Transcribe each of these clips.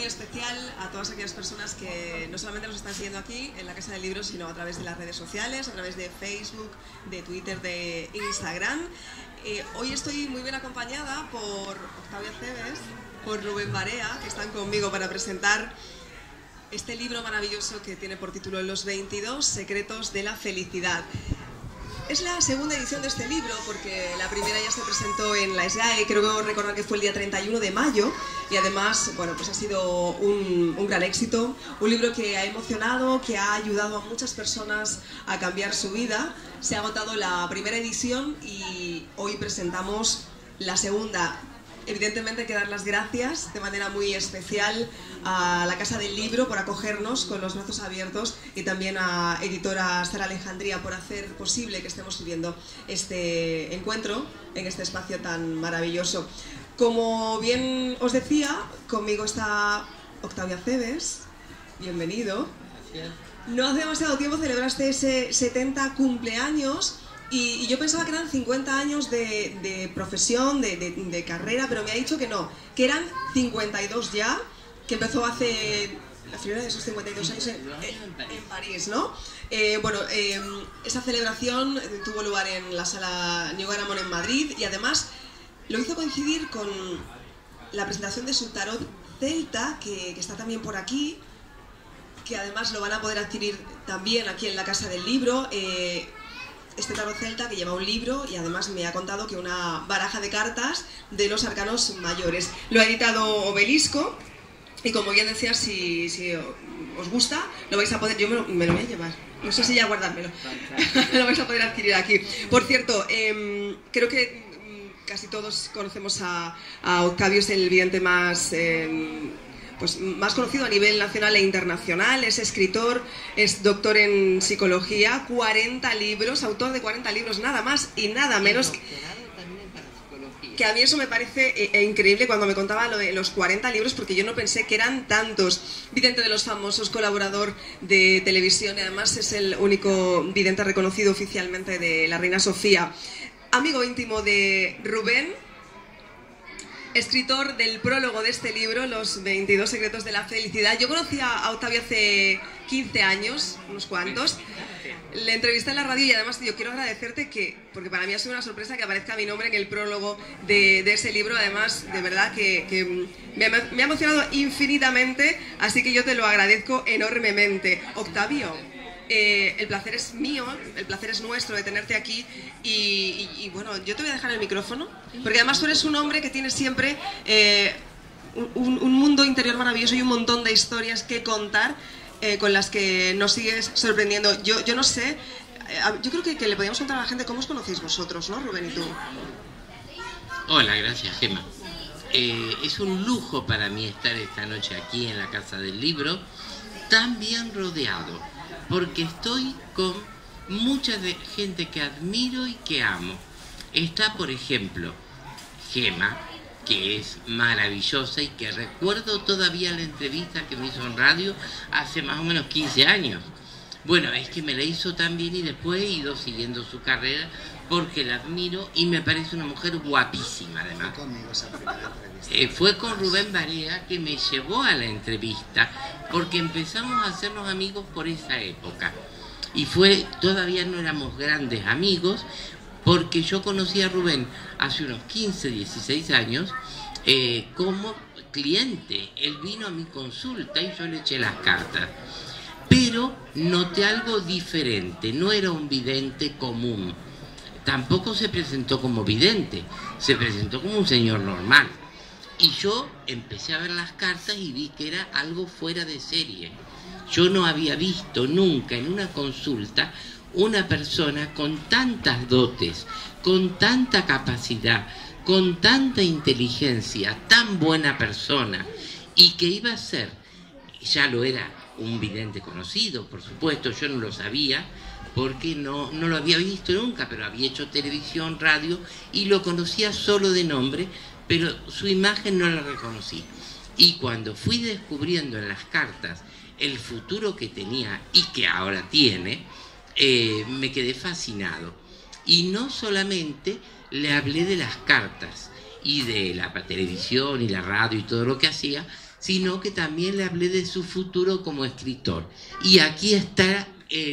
especial a todas aquellas personas que no solamente nos están siguiendo aquí en la Casa del Libro, sino a través de las redes sociales, a través de Facebook, de Twitter, de Instagram. Hoy estoy muy bien acompañada por Octavia Cebes, por Rubén Barea, que están conmigo para presentar este libro maravilloso que tiene por título Los 22 secretos de la felicidad. Es la segunda edición de este libro porque la primera ya se presentó en la SGAE, creo recordar que fue el día 31 de mayo y además, bueno, pues ha sido un gran éxito, un libro que ha emocionado, que ha ayudado a muchas personas a cambiar su vida. Se ha agotado la primera edición y hoy presentamos la segunda. Evidentemente hay que dar las gracias de manera muy especial a la Casa del Libro por acogernos con los brazos abiertos y también a editora Sara Alejandría por hacer posible que estemos viviendo este encuentro en este espacio tan maravilloso. Como bien os decía, conmigo está Octavia Cebes, bienvenido. Gracias. No hace demasiado tiempo celebraste ese 70 cumpleaños. Y yo pensaba que eran 50 años de profesión, de carrera, pero me ha dicho que no, que eran 52 ya, que empezó hace la fiebre de esos 52 años en París, ¿no? Esa celebración tuvo lugar en la sala New Garamond en Madrid y además lo hizo coincidir con la presentación de su tarot celta, que está también por aquí, que además lo van a poder adquirir también aquí en la Casa del Libro. Este tarot celta que lleva un libro y además me ha contado que una baraja de cartas de los arcanos mayores. Lo ha editado Obelisco y como bien decía, si os gusta, lo vais a poder... Yo me lo voy a llevar, no sé si ya guardármelo. Lo vais a poder adquirir aquí. Por cierto, creo que casi todos conocemos a Octavio, es el vidente más conocido a nivel nacional e internacional. Es escritor, es doctor en psicología, 40 libros, autor de 40 libros, nada más y nada menos. Que a mí eso me parece increíble cuando me contaba lo de los 40 libros, porque yo no pensé que eran tantos. Vidente de los famosos, colaborador de televisión y además es el único vidente reconocido oficialmente de la Reina Sofía. Amigo íntimo de Rubén, escritor del prólogo de este libro, Los 22 secretos de la felicidad. Yo conocí a Octavio hace 15 años, unos cuantos. Le entrevisté en la radio y además yo quiero agradecerte porque para mí ha sido una sorpresa que aparezca mi nombre en el prólogo de ese libro. Además, de verdad que me ha emocionado infinitamente, así que yo te lo agradezco enormemente. Octavio, el placer es mío, el placer es nuestro de tenerte aquí y bueno, yo te voy a dejar el micrófono porque además tú eres un hombre que tiene siempre un mundo interior maravilloso y un montón de historias que contar con las que nos sigues sorprendiendo. Yo no sé, yo creo que le podríamos contar a la gente cómo os conocéis vosotros, ¿no, Rubén y tú? Hola, gracias, Gemma. Es un lujo para mí estar esta noche aquí en la Casa del Libro, tan bien rodeado, porque estoy con mucha gente que admiro y que amo. Está, por ejemplo, Gemma, que es maravillosa y que recuerdo todavía la entrevista que me hizo en radio hace más o menos 15 años. Bueno, es que me la hizo tan bien y después he ido siguiendo su carrera porque la admiro y me parece una mujer guapísima además. Fue conmigo esa primera entrevista. Fue con Rubén Barea que me llevó a la entrevista porque empezamos a hacernos amigos por esa época. Y todavía no éramos grandes amigos porque yo conocí a Rubén hace unos 15, 16 años como cliente. Él vino a mi consulta y yo le eché las cartas. Pero noté algo diferente, no era un vidente común. Tampoco se presentó como vidente, se presentó como un señor normal. Y yo empecé a ver las cartas y vi que era algo fuera de serie. Yo no había visto nunca en una consulta una persona con tantas dotes, con tanta capacidad, con tanta inteligencia, tan buena persona, y que iba a ser, ya lo era, un vidente conocido, por supuesto, yo no lo sabía, porque no lo había visto nunca, pero había hecho televisión, radio, y lo conocía solo de nombre, pero su imagen no la reconocí. Y cuando fui descubriendo en las cartas el futuro que tenía y que ahora tiene, me quedé fascinado. Y no solamente le hablé de las cartas y de la televisión y la radio y todo lo que hacía, sino que también le hablé de su futuro como escritor. Y aquí está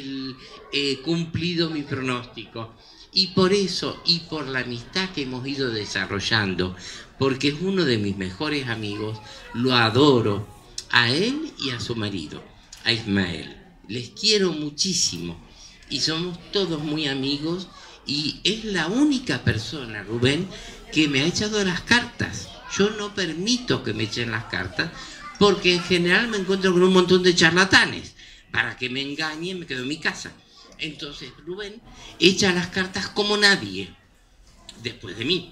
cumplido mi pronóstico. Y por eso, y por la amistad que hemos ido desarrollando, porque es uno de mis mejores amigos, lo adoro, a él y a su marido, a Ismael. Les quiero muchísimo y somos todos muy amigos, y es la única persona, Rubén, que me ha echado las cartas. Yo no permito que me echen las cartas, porque en general me encuentro con un montón de charlatanes. Para que me engañen, me quedo en mi casa. Entonces Rubén echa las cartas como nadie, después de mí.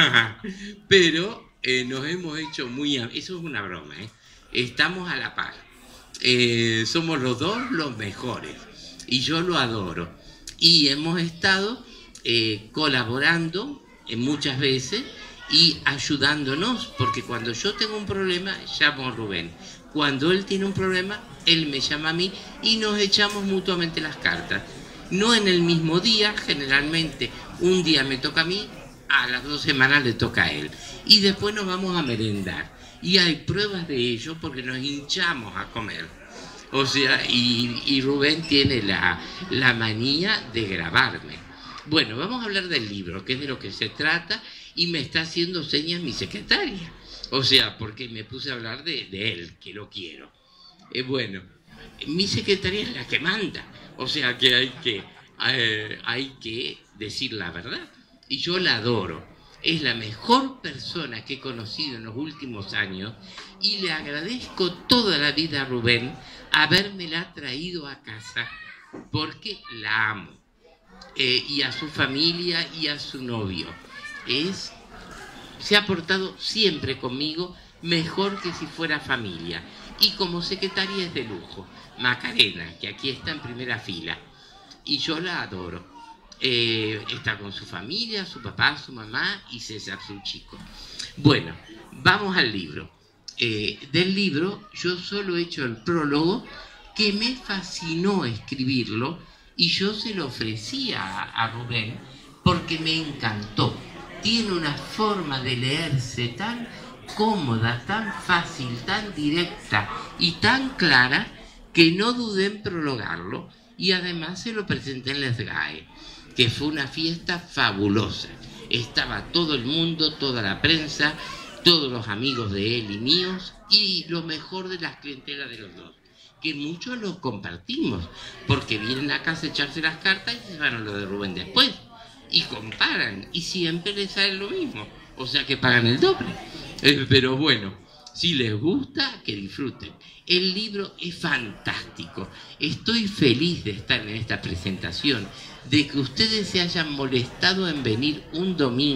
Pero nos hemos hecho muy... Eso es una broma, ¿eh? Estamos a la par. Somos los dos los mejores. Y yo lo adoro. Y hemos estado colaborando muchas veces y ayudándonos, porque cuando yo tengo un problema, llamo a Rubén. Cuando él tiene un problema, él me llama a mí y nos echamos mutuamente las cartas. No en el mismo día, generalmente un día me toca a mí, a las 2 semanas le toca a él. Y después nos vamos a merendar. Y hay pruebas de ello porque nos hinchamos a comer. O sea, y Rubén tiene la manía de grabarme. Bueno, vamos a hablar del libro, que es de lo que se trata, y me está haciendo señas mi secretaria. O sea, porque me puse a hablar de él, que lo quiero. Bueno, mi secretaria es la que manda. O sea que hay que decir la verdad. Y yo la adoro. Es la mejor persona que he conocido en los últimos años, y le agradezco toda la vida a Rubén habérmela traído a casa, porque la amo. Y a su familia y a su novio. Se ha portado siempre conmigo mejor que si fuera familia. Y como secretaria es de lujo. Macarena, que aquí está en primera fila. Y yo la adoro. Está con su familia, su papá, su mamá y César, su chico. Bueno, vamos al libro. Del libro yo solo he hecho el prólogo, que me fascinó escribirlo, y yo se lo ofrecí a Rubén porque me encantó. Tiene una forma de leerse tan cómoda, tan fácil, tan directa y tan clara, que no dudé en prologarlo, y además se lo presenté en Les GAE, que fue una fiesta fabulosa. Estaba todo el mundo, toda la prensa, todos los amigos de él y míos, y lo mejor de las clientelas de los dos, que muchos lo compartimos, porque vienen a casa a echarse las cartas y se van a lo de Rubén después, y comparan, y siempre les sale lo mismo, o sea que pagan el doble. Pero bueno, si les gusta, que disfruten. El libro es fantástico. Estoy feliz de estar en esta presentación, de que ustedes se hayan molestado en venir un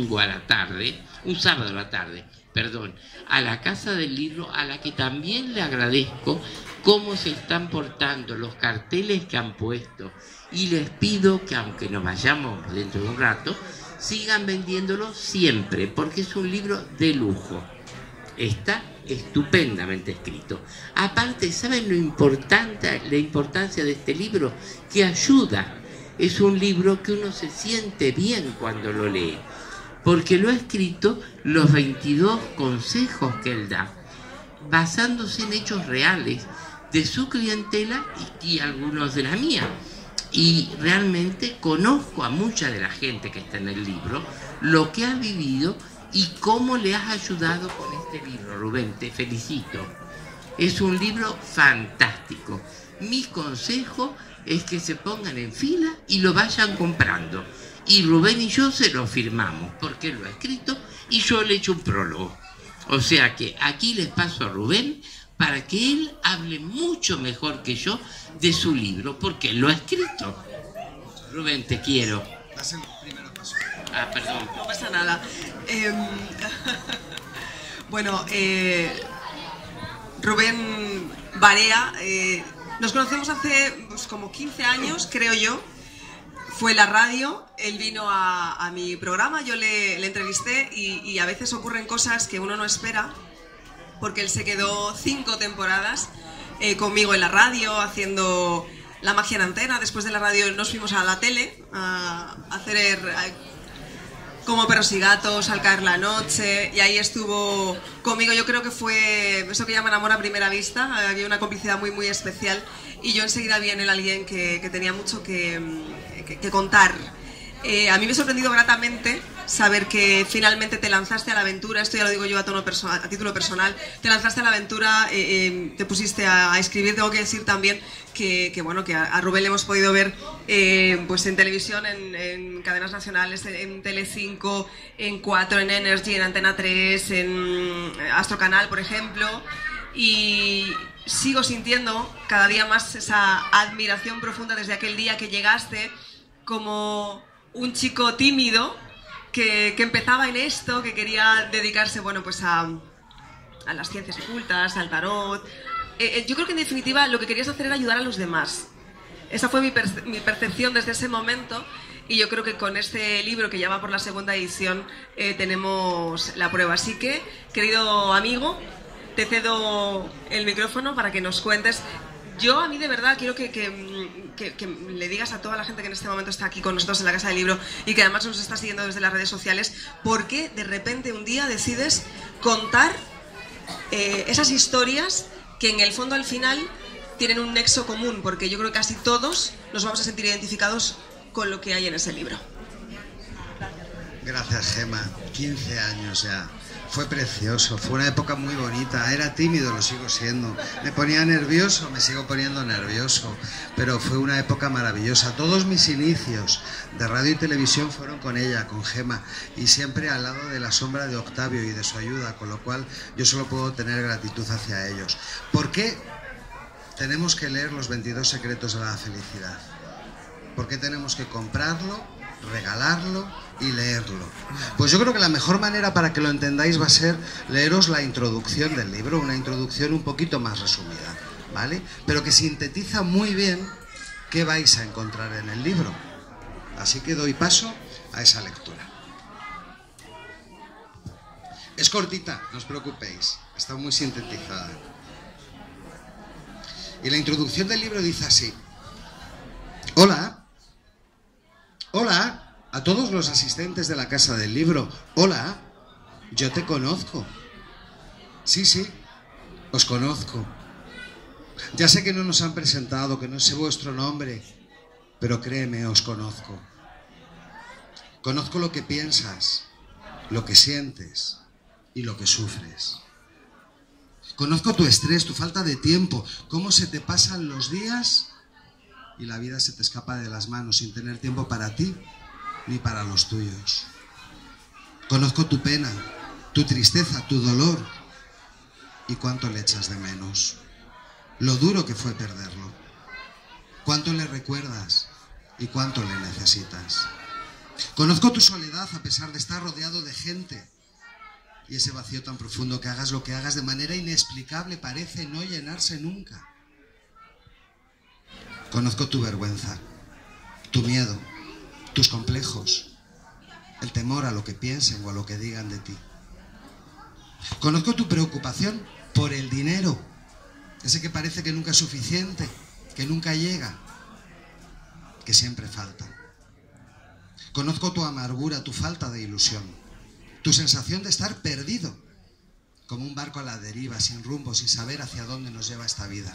sábado a la tarde, a la Casa del Libro, a la que también le agradezco cómo se están portando, los carteles que han puesto, y les pido que, aunque nos vayamos dentro de un rato, sigan vendiéndolo siempre, porque es un libro de lujo. Está estupendamente escrito. Aparte, ¿saben la importancia de este libro? Que ayuda. Es un libro que uno se siente bien cuando lo lee, porque lo ha escrito los 22 consejos que él da, basándose en hechos reales de su clientela y algunos de la mía. Y realmente conozco a mucha de la gente que está en el libro, lo que ha vivido y cómo le has ayudado con este libro, Rubén. Te felicito. Es un libro fantástico. Mi consejo es que se pongan en fila y lo vayan comprando. Y Rubén y yo se lo firmamos, porque él lo ha escrito y yo le he hecho un prólogo. O sea que aquí les paso a Rubén para que él hable mucho mejor que yo de su libro, porque él lo ha escrito. Rubén, te quiero. Das el primer paso. Ah, perdón. No pasa nada. Bueno, Rubén Barea, nos conocemos hace como 15 años, creo yo. Fue la radio, él vino a mi programa, yo le entrevisté, y a veces ocurren cosas que uno no espera, porque él se quedó 5 temporadas conmigo en la radio, haciendo La magia en antena. Después de la radio nos fuimos a la tele a hacer Como Perros y Gatos, Al caer la noche, y ahí estuvo conmigo. Yo creo que fue eso que llaman amor a primera vista. Había una complicidad muy, muy especial, y yo enseguida vi en él alguien que tenía mucho que contar. A mí me ha sorprendido gratamente saber que finalmente te lanzaste a la aventura. Esto ya lo digo yo a título personal. Te lanzaste a la aventura, te pusiste a escribir. Tengo que decir también que a Rubén le hemos podido ver pues en televisión, en cadenas nacionales, en Telecinco, en 4, en Energy, en Antena 3, en Astro Canal, por ejemplo. Y sigo sintiendo cada día más esa admiración profunda desde aquel día que llegaste como un chico tímido que empezaba en esto, que quería dedicarse a las ciencias ocultas, al tarot. Yo creo que en definitiva lo que querías hacer era ayudar a los demás. Esa fue mi percepción desde ese momento, y yo creo que con este libro, que ya va por la segunda edición, tenemos la prueba. Así que, querido amigo, te cedo el micrófono para que nos cuentes. A mí de verdad quiero que le digas a toda la gente que en este momento está aquí con nosotros en la Casa del Libro, y que además nos está siguiendo desde las redes sociales, por qué de repente un día decides contar esas historias que en el fondo al final tienen un nexo común, porque yo creo que casi todos nos vamos a sentir identificados con lo que hay en ese libro. Gracias, Gemma. 15 años ya. Fue precioso, fue una época muy bonita. Era tímido, lo sigo siendo. Me ponía nervioso, me sigo poniendo nervioso. Pero fue una época maravillosa. Todos mis inicios de radio y televisión fueron con ella, con Gemma. Y siempre al lado de la sombra de Octavio y de su ayuda. Con lo cual yo solo puedo tener gratitud hacia ellos. ¿Por qué tenemos que leer los 22 secretos de la felicidad? ¿Por qué tenemos que comprarlo, regalarlo y leerlo? Pues yo creo que la mejor manera para que lo entendáis va a ser leeros la introducción del libro, una introducción un poquito más resumida, ¿vale? Pero que sintetiza muy bien qué vais a encontrar en el libro. Así que doy paso a esa lectura. Es cortita, no os preocupéis, está muy sintetizada. Y la introducción del libro dice así: Hola a todos los asistentes de la Casa del Libro. Hola, yo te conozco. Sí, os conozco. Ya sé que no nos han presentado, que no sé vuestro nombre, pero créeme, os conozco. Conozco lo que piensas, lo que sientes y lo que sufres. Conozco tu estrés, tu falta de tiempo, cómo se te pasan los días y la vida se te escapa de las manos sin tener tiempo para ti ni para los tuyos. Conozco tu pena, tu tristeza, tu dolor y cuánto le echas de menos. Lo duro que fue perderlo. Cuánto le recuerdas y cuánto le necesitas. Conozco tu soledad a pesar de estar rodeado de gente y ese vacío tan profundo que hagas lo que hagas de manera inexplicable parece no llenarse nunca. Conozco tu vergüenza, tu miedo, tus complejos, el temor a lo que piensen o a lo que digan de ti. Conozco tu preocupación por el dinero, ese que parece que nunca es suficiente, que nunca llega, que siempre falta. Conozco tu amargura, tu falta de ilusión, tu sensación de estar perdido, como un barco a la deriva, sin rumbo, sin saber hacia dónde nos lleva esta vida.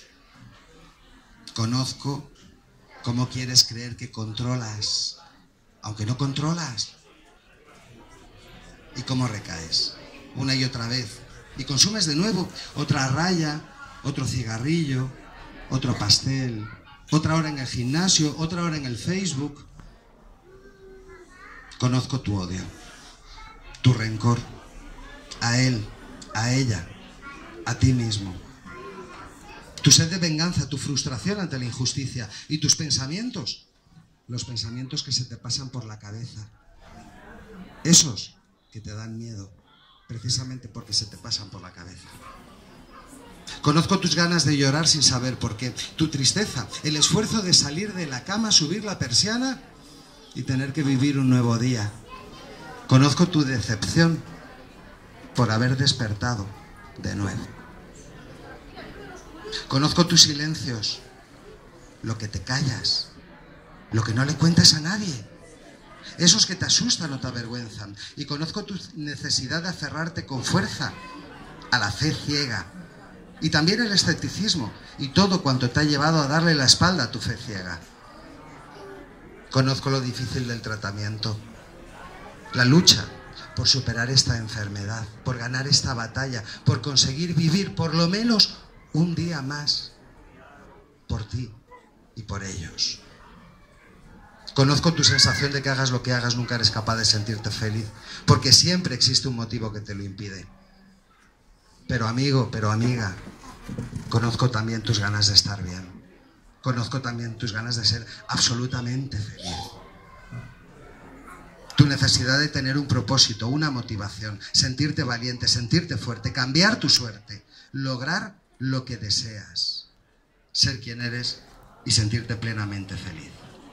Conozco cómo quieres creer que controlas, aunque no controlas. Y cómo recaes, una y otra vez. Y consumes de nuevo otra raya, otro cigarrillo, otro pastel, otra hora en el gimnasio, otra hora en el Facebook. Conozco tu odio, tu rencor, a él, a ella, a ti mismo. Tu sed de venganza, tu frustración ante la injusticia y tus pensamientos, los pensamientos que se te pasan por la cabeza. Esos que te dan miedo, precisamente porque se te pasan por la cabeza. Conozco tus ganas de llorar sin saber por qué, tu tristeza, el esfuerzo de salir de la cama, subir la persiana y tener que vivir un nuevo día. Conozco tu decepción por haber despertado de nuevo. Conozco tus silencios, lo que te callas, lo que no le cuentas a nadie, esos que te asustan o te avergüenzan. Y conozco tu necesidad de aferrarte con fuerza a la fe ciega. Y también el escepticismo y todo cuanto te ha llevado a darle la espalda a tu fe ciega. Conozco lo difícil del tratamiento, la lucha por superar esta enfermedad, por ganar esta batalla, por conseguir vivir por lo menos un día más por ti y por ellos. Conozco tu sensación de que hagas lo que hagas, nunca eres capaz de sentirte feliz, porque siempre existe un motivo que te lo impide. Pero amigo, pero amiga, conozco también tus ganas de estar bien. Conozco también tus ganas de ser absolutamente feliz. Tu necesidad de tener un propósito, una motivación, sentirte valiente, sentirte fuerte, cambiar tu suerte, lograr lo que deseas, ser quien eres y sentirte plenamente feliz.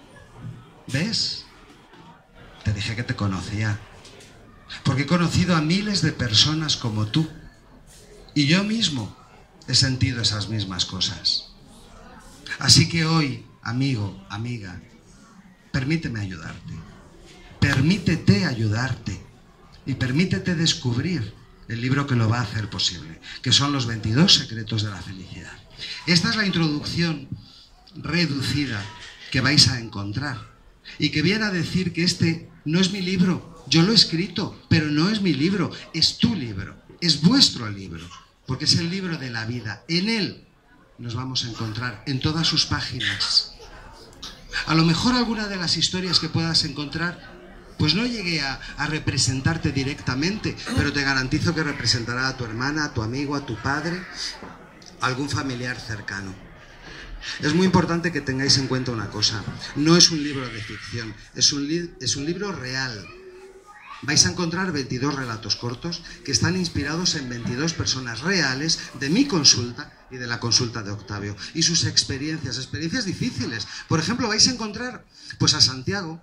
¿Ves? Te dije que te conocía, porque he conocido a miles de personas como tú y yo mismo he sentido esas mismas cosas. Así que hoy, amigo, amiga, permíteme ayudarte. Permítete ayudarte y permítete descubrir el libro que lo va a hacer posible, que son los 22 secretos de la felicidad. Esta es la introducción reducida que vais a encontrar y que viene a decir que este no es mi libro, yo lo he escrito, pero no es mi libro, es tu libro, es vuestro libro, porque es el libro de la vida. En él nos vamos a encontrar en todas sus páginas. A lo mejor alguna de las historias que puedas encontrar pues no llegué a representarte directamente, pero te garantizo que representará a tu hermana, a tu amigo, a tu padre, a algún familiar cercano. Es muy importante que tengáis en cuenta una cosa. No es un libro de ficción, es un libro real. Vais a encontrar 22 relatos cortos que están inspirados en 22 personas reales de mi consulta y de la consulta de Octavio. Y sus experiencias difíciles. Por ejemplo, vais a encontrar pues a Santiago,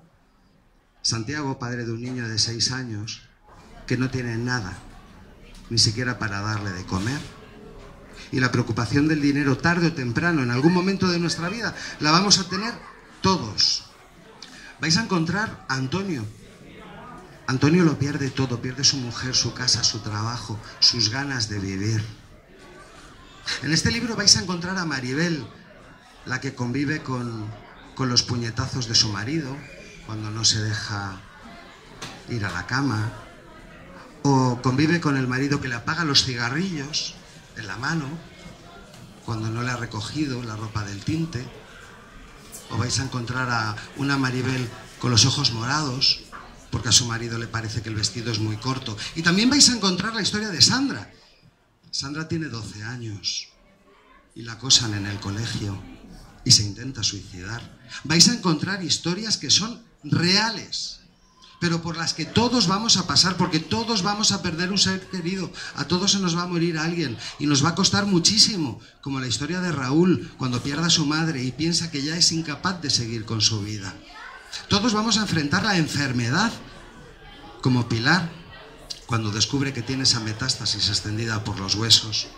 padre de un niño de 6 años, que no tiene nada, ni siquiera para darle de comer. Y la preocupación del dinero, tarde o temprano, en algún momento de nuestra vida, la vamos a tener todos. Vais a encontrar a Antonio. Antonio lo pierde todo, pierde su mujer, su casa, su trabajo, sus ganas de vivir. En este libro vais a encontrar a Maribel, la que convive con los puñetazos de su marido, cuando no se deja ir a la cama, o convive con el marido que le apaga los cigarrillos en la mano, cuando no le ha recogido la ropa del tinte, o vais a encontrar a una Maribel con los ojos morados, porque a su marido le parece que el vestido es muy corto. Y también vais a encontrar la historia de Sandra. Sandra tiene 12 años y la acosan en el colegio y se intenta suicidar. Vais a encontrar historias que son reales, pero por las que todos vamos a pasar, porque todos vamos a perder un ser querido, a todos se nos va a morir alguien y nos va a costar muchísimo, como la historia de Raúl cuando pierde a su madre y piensa que ya es incapaz de seguir con su vida. Todos vamos a enfrentar la enfermedad, como Pilar cuando descubre que tiene esa metástasis extendida por los huesos.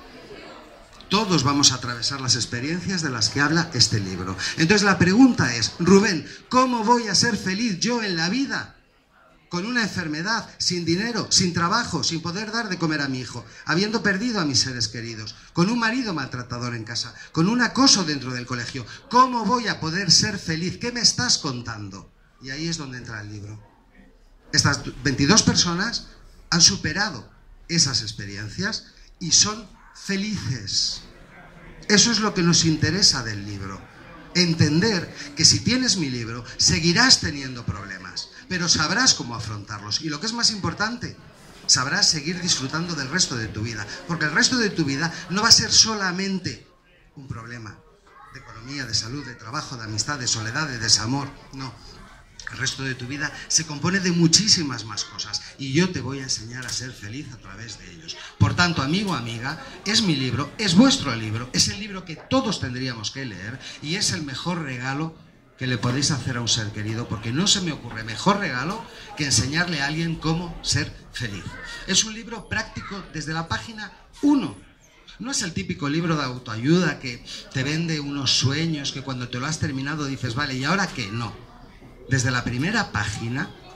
Todos vamos a atravesar las experiencias de las que habla este libro. Entonces la pregunta es, Rubén, ¿cómo voy a ser feliz yo en la vida? Con una enfermedad, sin dinero, sin trabajo, sin poder dar de comer a mi hijo, habiendo perdido a mis seres queridos, con un marido maltratador en casa, con un acoso dentro del colegio. ¿Cómo voy a poder ser feliz? ¿Qué me estás contando? Y ahí es donde entra el libro. Estas 22 personas han superado esas experiencias y son felices. Eso es lo que nos interesa del libro. Entender que si tienes mi libro, seguirás teniendo problemas, pero sabrás cómo afrontarlos. Y lo que es más importante, sabrás seguir disfrutando del resto de tu vida. Porque el resto de tu vida no va a ser solamente un problema de economía, de salud, de trabajo, de amistad, de soledad, de desamor. No. El resto de tu vida se compone de muchísimas más cosas y yo te voy a enseñar a ser feliz a través de ellos. Por tanto, amigo, amiga, es mi libro, es vuestro libro, es el libro que todos tendríamos que leer y es el mejor regalo que le podéis hacer a un ser querido, porque no se me ocurre mejor regalo que enseñarle a alguien cómo ser feliz. Es un libro práctico desde la página 1. No es el típico libro de autoayuda que te vende unos sueños que cuando te lo has terminado dices, vale, ¿y ahora qué? No. Desde la primera página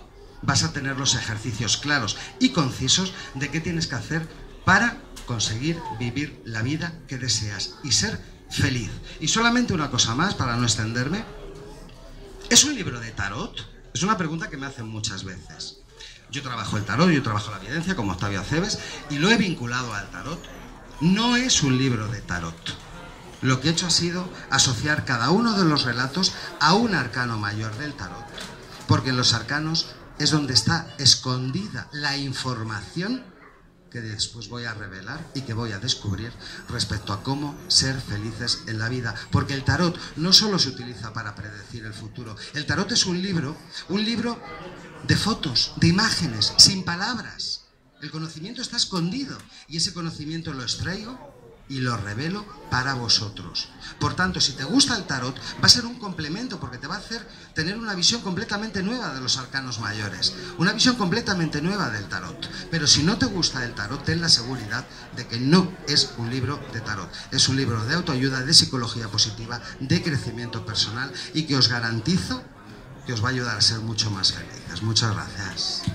vas a tener los ejercicios claros y concisos de qué tienes que hacer para conseguir vivir la vida que deseas y ser feliz. Y solamente una cosa más, para no extenderme. ¿Es un libro de tarot? Es una pregunta que me hacen muchas veces. Yo trabajo el tarot, yo trabajo la evidencia como Octavio Acebes y lo he vinculado al tarot. No es un libro de tarot. Lo que he hecho ha sido asociar cada uno de los relatos a un arcano mayor del tarot, porque en los arcanos es donde está escondida la información que después voy a revelar y que voy a descubrir respecto a cómo ser felices en la vida. Porque el tarot no solo se utiliza para predecir el futuro. El tarot es un libro de fotos, de imágenes, sin palabras. El conocimiento está escondido y ese conocimiento lo extraigo y lo revelo para vosotros. Por tanto, si te gusta el tarot, va a ser un complemento porque te va a hacer tener una visión completamente nueva de los arcanos mayores, una visión completamente nueva del tarot. Pero si no te gusta el tarot, ten la seguridad de que no es un libro de tarot. Es un libro de autoayuda, de psicología positiva, de crecimiento personal y que os garantizo que os va a ayudar a ser mucho más felices. Muchas gracias.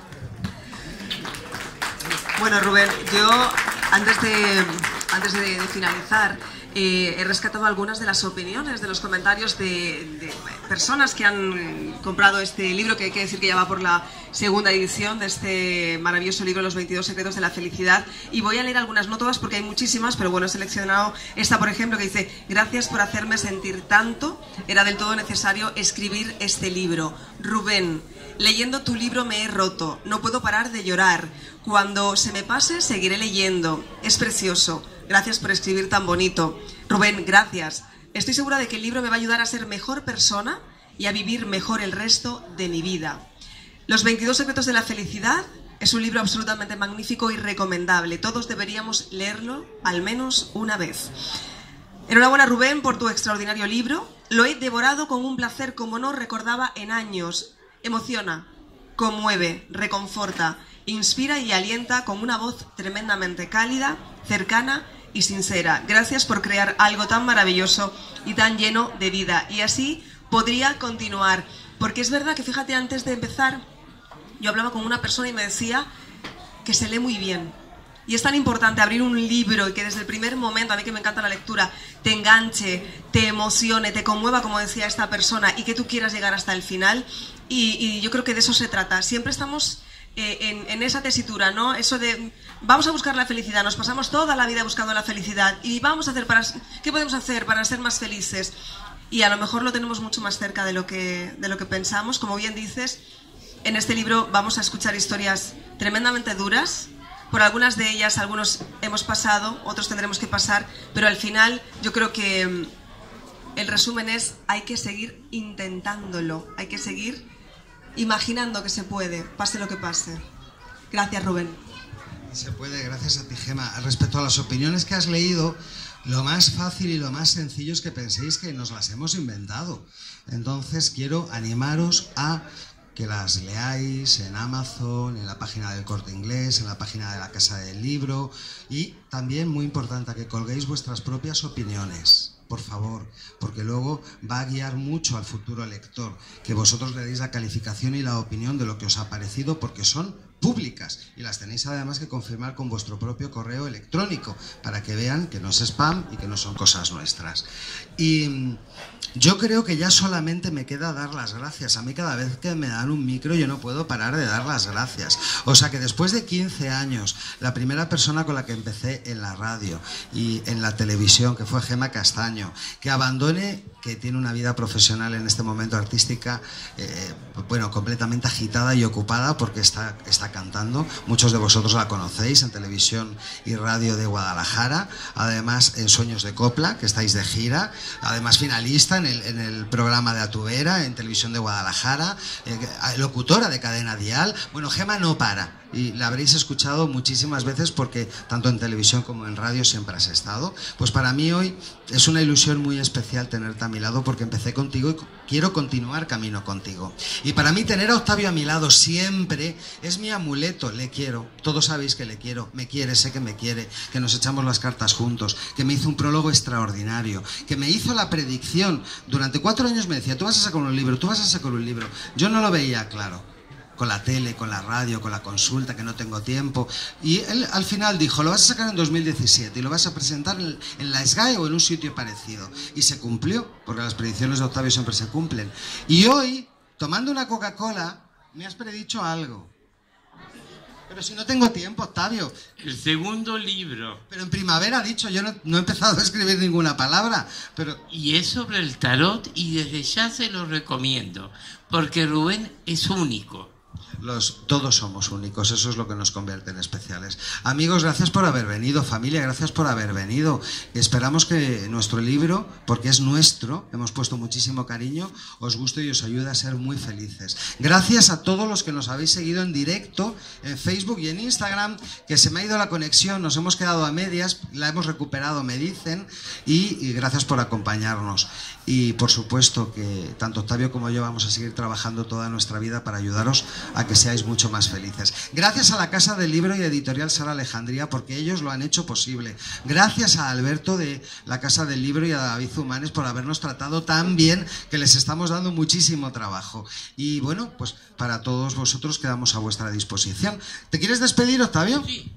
Bueno, Rubén, yo antes de finalizar, he rescatado algunas de las opiniones, de los comentarios de personas que han comprado este libro, que hay que decir que ya va por la segunda edición de este maravilloso libro, Los 22 secretos de la felicidad. Y voy a leer algunas, no todas porque hay muchísimas, pero bueno, he seleccionado esta, por ejemplo, que dice: gracias por hacerme sentir tanto, era del todo necesario escribir este libro. Rubén, leyendo tu libro me he roto, no puedo parar de llorar. Cuando se me pase seguiré leyendo, es precioso. Gracias por escribir tan bonito. Rubén, gracias. Estoy segura de que el libro me va a ayudar a ser mejor persona y a vivir mejor el resto de mi vida. Los 22 secretos de la felicidad es un libro absolutamente magnífico y recomendable. Todos deberíamos leerlo al menos una vez. Enhorabuena, Rubén, por tu extraordinario libro. Lo he devorado con un placer como no recordaba en años. Emociona, conmueve, reconforta, inspira y alienta con una voz tremendamente cálida, cercana y sincera. Gracias por crear algo tan maravilloso y tan lleno de vida. Y así podría continuar, porque es verdad que, fíjate, antes de empezar yo hablaba con una persona y me decía que se lee muy bien. Y es tan importante abrir un libro y que desde el primer momento, a mí que me encanta la lectura, te enganche, te emocione, te conmueva, como decía esta persona, y que tú quieras llegar hasta el final. Y yo creo que de eso se trata. Siempre estamos en esa tesitura, ¿no? Eso de vamos a buscar la felicidad, nos pasamos toda la vida buscando la felicidad y vamos a hacer ¿qué podemos hacer para ser más felices? Y a lo mejor lo tenemos mucho más cerca de lo que pensamos. Como bien dices, en este libro vamos a escuchar historias tremendamente duras. Por algunas de ellas, algunos hemos pasado, otros tendremos que pasar, pero al final yo creo que el resumen es: hay que seguir intentándolo, hay que seguir imaginando que se puede, pase lo que pase. Gracias, Rubén. Se puede, gracias a ti, Gemma. Respecto a las opiniones que has leído, lo más fácil y lo más sencillo es que penséis que nos las hemos inventado. Entonces quiero animaros a que las leáis en Amazon, en la página del Corte Inglés, en la página de la Casa del Libro, y también, muy importante, que colguéis vuestras propias opiniones. Por favor, porque luego va a guiar mucho al futuro lector, que vosotros le deis la calificación y la opinión de lo que os ha parecido, porque son públicas y las tenéis además que confirmar con vuestro propio correo electrónico para que vean que no es spam y que no son cosas nuestras. Y yo creo que ya solamente me queda dar las gracias. A mí cada vez que me dan un micro yo no puedo parar de dar las gracias. O sea que después de 15 años, la primera persona con la que empecé en la radio y en la televisión, que fue Gemma Castaño, que abandone, que tiene una vida profesional en este momento artística, bueno, completamente agitada y ocupada porque está cantando. Muchos de vosotros la conocéis en televisión y radio de Guadalajara, además en Sueños de Copla, que estáis de gira, además finalista en el programa de Atubera, en televisión de Guadalajara, locutora de Cadena Dial. Bueno, Gemma no para. Y la habréis escuchado muchísimas veces porque tanto en televisión como en radio siempre has estado. Pues para mí hoy es una ilusión muy especial tenerte a mi lado porque empecé contigo y quiero continuar camino contigo. Y para mí tener a Octavio a mi lado siempre es mi amuleto. Le quiero, todos sabéis que le quiero, me quiere, sé que me quiere, que nos echamos las cartas juntos, que me hizo un prólogo extraordinario, que me hizo la predicción. Durante 4 años me decía: tú vas a sacar un libro, tú vas a sacar un libro. Yo no lo veía claro. con la tele, con la radio, con la consulta, que no tengo tiempo. Y él al final dijo, lo vas a sacar en 2017 y lo vas a presentar en la SGAE o en un sitio parecido. Y se cumplió, porque las predicciones de Octavio siempre se cumplen. Y hoy, tomando una Coca-Cola, me has predicho algo. Pero si no tengo tiempo, Octavio. El segundo libro. Pero en primavera ha dicho, yo no he empezado a escribir ninguna palabra. Pero... Y es sobre el tarot y desde ya se lo recomiendo, porque Rubén es único. Todos somos únicos, eso es lo que nos convierte en especiales. Amigos, gracias por haber venido. Familia, gracias por haber venido. Esperamos que nuestro libro, porque es nuestro, hemos puesto muchísimo cariño, os guste y os ayude a ser muy felices. Gracias a todos los que nos habéis seguido en directo en Facebook y en Instagram, que se me ha ido la conexión, nos hemos quedado a medias, la hemos recuperado, me dicen, y gracias por acompañarnos. Y por supuesto que tanto Octavio como yo vamos a seguir trabajando toda nuestra vida para ayudaros a que seáis mucho más felices. Gracias a la Casa del Libro y Editorial Sara Alejandría, porque ellos lo han hecho posible. Gracias a Alberto de la Casa del Libro y a David Zumanes por habernos tratado tan bien, que les estamos dando muchísimo trabajo. Y bueno, pues para todos vosotros quedamos a vuestra disposición. ¿Te quieres despedir, Octavio? Sí.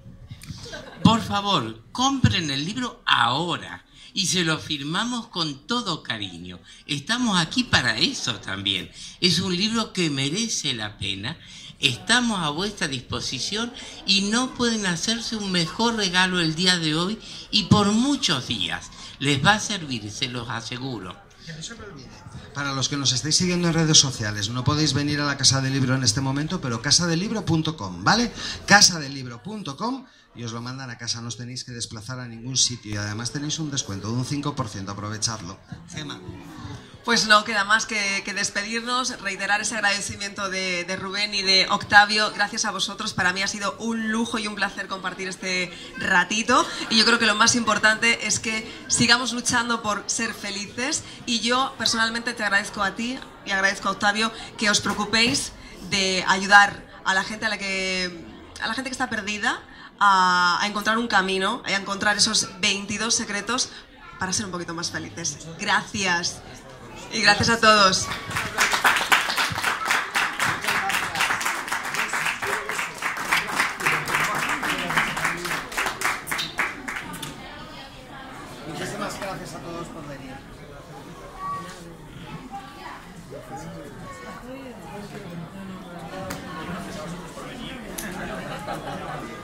Por favor, compren el libro ahora. Y se lo firmamos con todo cariño. Estamos aquí para eso también. Es un libro que merece la pena. Estamos a vuestra disposición y no pueden hacerse un mejor regalo el día de hoy y por muchos días. Les va a servir, se los aseguro. Que no se me olvide. Para los que nos estáis siguiendo en redes sociales, no podéis venir a la Casa del Libro en este momento, pero casadelibro.com, ¿vale? Casadelibro.com y os lo mandan a casa, no os tenéis que desplazar a ningún sitio y además tenéis un descuento de un 5%, aprovechadlo. Gemma. Pues no queda más que despedirnos, reiterar ese agradecimiento de Rubén y de Octavio. Gracias a vosotros, para mí ha sido un lujo y un placer compartir este ratito. Y yo creo que lo más importante es que sigamos luchando por ser felices. Y yo personalmente te agradezco a ti y agradezco a Octavio que os preocupéis de ayudar a la gente que está perdida a encontrar un camino, a encontrar esos 22 secretos para ser un poquito más felices. Gracias. Y gracias a todos. Muchísimas gracias a todos por venir.